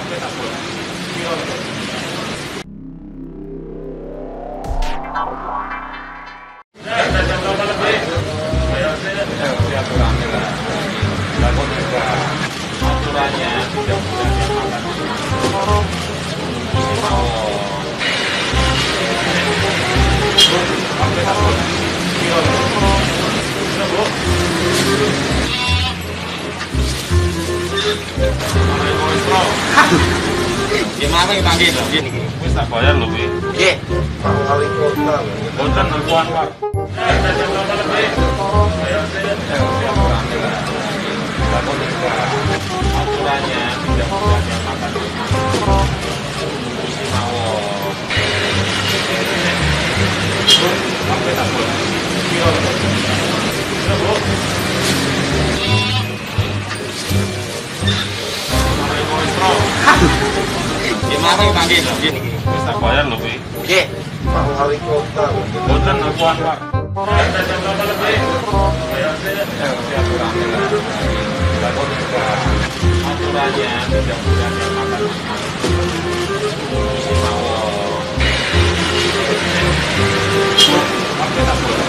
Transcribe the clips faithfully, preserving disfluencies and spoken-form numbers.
Aturannya tidak boleh diamalkan. Gimana kita gitu? Gini, wis tak bayar lho kuwi. Nggih, Pak Wali Kota. Boten Aku Anwar. Aturannya tidak boleh diamalkan. Sampai tak boleh. Gimana kita gitu? Gini, wis tak bayar lho kuwi. Nggih, Pak Wali Kota. Boten Aku Anwar. Aturannya tidak boleh diamalkan. Sampai tak boleh.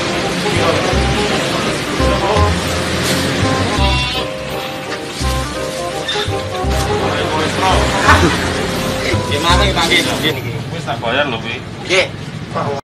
Gimana kita gitu? Gini, wis tak bayar lho kuwi. Nggih, Pak Wali